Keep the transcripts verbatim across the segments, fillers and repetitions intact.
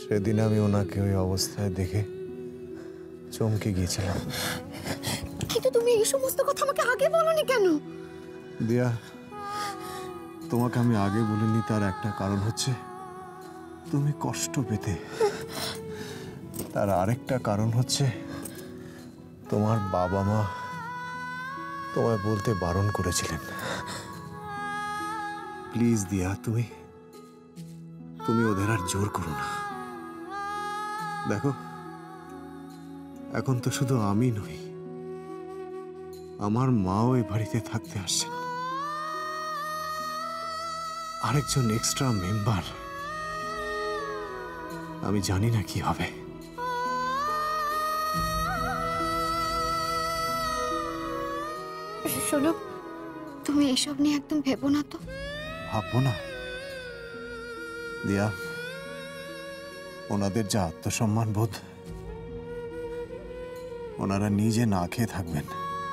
সেদিন আমি ওনাকে ওই অবস্থায় দেখে চমকে গিয়েছিলাম। কিন্তু তুমি এই সমস্ত কথা আমাকে আগে বলনি কেন? দিয়া, তোমাকে আমি আগে বলিনি তার একটা কারণ হচ্ছে তুমি কষ্ট পেতে, তার আরেকটা কারণ হচ্ছে তোমার বাবা মা তোমায় বলতে বারণ করেছিলেন। প্লিজ দিয়া, তুমি তুমি ওদের আর জোর করো না। দেখো, এখন তো শুধু আমি নই, আমার মাও এই বাড়িতে থাকতে আসছেন। আরেকজন এক্সট্রা মেম্বার, আমি জানি না কি হবে। শোনো, তুমি এসব নিয়ে একদম ভেবো না তো। ভাববো না দিয়া, ওনাদের যা আত্মসম্মান বোধ, ওনারা নিজে না খেয়ে থাকবেন,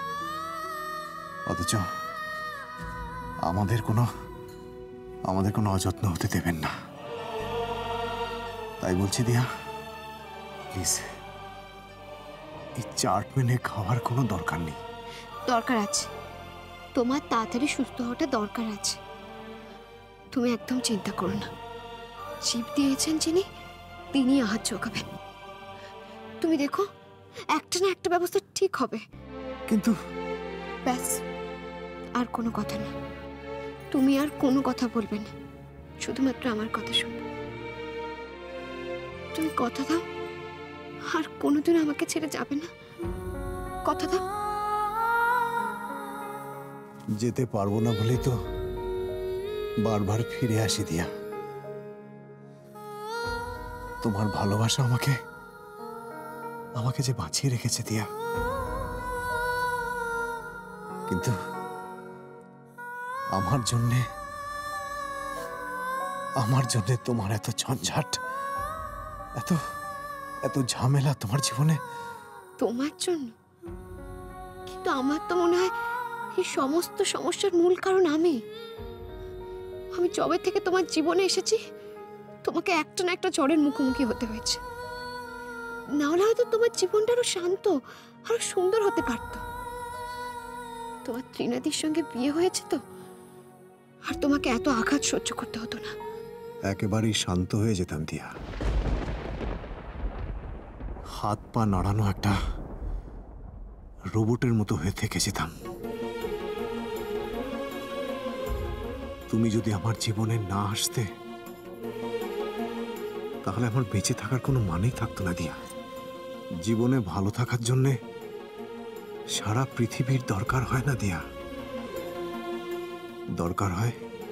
অথচ আমাদের কোনো আমাদের কোনো অযত্ন হতে দেবেন না। তাই বলছি দিয়া, প্লিজ এই চাট মেনে খাওয়ার কোনো দরকার নেই। দরকার আছে, তোমার তাড়াতাড়ি সুস্থ হওয়াটা দরকার আছে। তুমি একদম চিন্তা করো না, শিব দিয়েছেন যিনি, তিনি আহাত যোগাবেন। তুমি দেখো, একটা না একটা ব্যবস্থা ঠিক হবে। কিন্তু ব্যাস, আর কোনো কথা না। তুমি আর কোনো কথা বলবে না, শুধুমাত্র আমার কথা শুনবে। তুমি কথা দাও, আর কোনোদিন আমাকে ছেড়ে যাবে না। কথা দাও। যেতে পারবো না বলেই তো বারবার ফিরে আসি দিয়া। তোমার ভালোবাসা আমাকে আমাকে যে বাঁচিয়ে রেখেছে দিয়া, কিন্তু আমার জন্যে আমার জন্যে তোমার এত ঝঞ্ঝাট, এত এত ঝামেলা তোমার জীবনে। তোমার জন্য? কিন্তু আমার তো মনে হয় এই সমস্ত সমস্যার মূল কারণ আমি। আমি যবে থেকে তোমার জীবনে এসেছি, তোমাকে একটা না একটা ঝড়ের মুখোমুখি হতে হয়েছে। না হলে হয়তো তোমার জীবনটা আরো শান্ত, আরো সুন্দর হতে পারত। তোমার ত্রিনাদির সঙ্গে বিয়ে হয়েছে তো, আর তোমাকে এত আঘাত সহ্য করতে হতো না। একেবারেই শান্ত হয়ে যেতাম দিয়া। হাত পা নাড়ানো একটা রোবটের মতো হয়ে থেকে যেতাম। তুমি যদি আমার জীবনে না আসতে, তাহলে আমার বেঁচে থাকার কোনো মানেই থাকতো না দিয়া। জীবনে ভালো থাকার জন্যে সারা পৃথিবীর দরকার হয় না দিয়া, দরকার হয়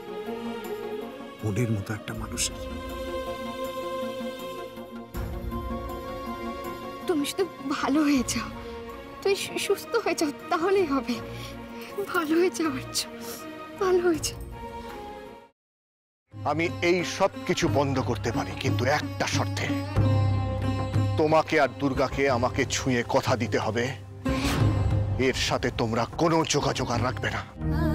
মনের মতো একটা মানুষের। তুমি শুধু ভালো হয়ে যাও, তুমি সুস্থ হয়ে যাও, তাহলেই হবে। ভালো হয়ে যাও, ভালো হয়ে যাও। আমি এই সব কিছু বন্ধ করতে পারি, কিন্তু একটা শর্তে। তোমাকে আর দুর্গাকে আমাকে ছুঁয়ে কথা দিতে হবে, এর সাথে তোমরা কোনো যোগাযোগ আর রাখবে না।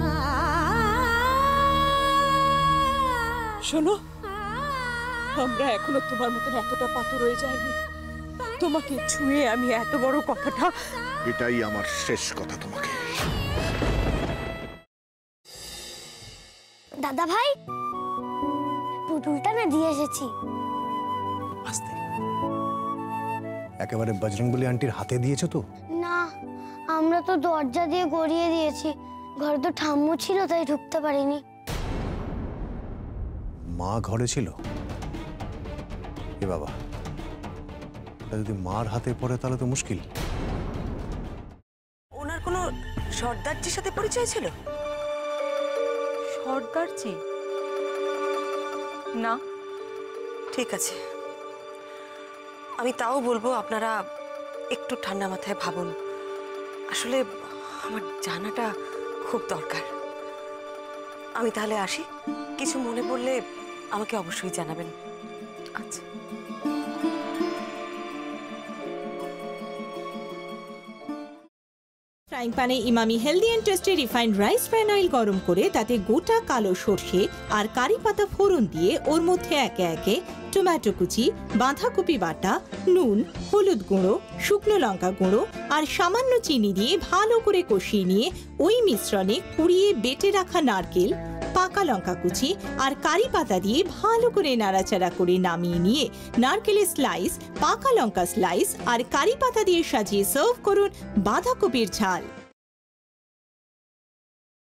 শোনো, আমরা এখনো তোমার মতন এতটা পাথর হয়ে যায়নি। তোমাকে ছুঁয়ে আমি এত বড় কথাটা, এটাই আমার শেষ কথা তোমাকে। দাদা ভাই, পুতুলটা না দিয়ে এসেছি। আস্তে, একেবারে বজরংবলী আন্টির হাতে দিয়েছো তো? না, আমরা তো দরজা দিয়ে গড়িয়ে দিয়েছি। ঘরে তো ঠাম্মু ছিল, তাই ঢুকতে পারিনি। মা ঘরে ছিল? এ বাবা, যদি মার হাতে পড়ে তাহলে তো মুশকিল। ওনার কোনো সর্দারজির সাথে পরিচয় ছিল? সর্দারজি? না। ঠিক আছে, আমি তাও বলবো আপনারা একটু ঠান্ডা মাথায় ভাবুন। আসলে আমার জানাটা খুব দরকার। আমি তাহলে আসি, কিছু মনে পড়লে আমাকে অবশ্যই জানাবেন। আচ্ছা। ফ্রাইং প্যানে Emami healthy and tasty refined rice bran oil গরম করে তাতে গোটা কালো সর্ষে আর কারি পাতা ফোড়ন দিয়ে ওর মধ্যে একে একে টমেটো কুচি, বাঁধাকপি বাটা, নুন, হলুদ গুঁড়ো, শুকনো লঙ্কা গুঁড়ো আর সামান্য চিনি দিয়ে ভালো করে কষিয়ে নিয়ে ওই মিশ্রণে কুড়িয়ে বেটে রাখা নারকেল, পাকা লঙ্কা কুচি আর কারি পাতা দিয়ে ভালো করে নাড়াচাড়া করে নামিয়ে নিয়ে নারকেলের স্লাইস, পাকা লঙ্কা স্লাইস আর কারি পাতা দিয়ে সাজিয়ে সার্ভ করুন বাঁধাকপির ঝাল।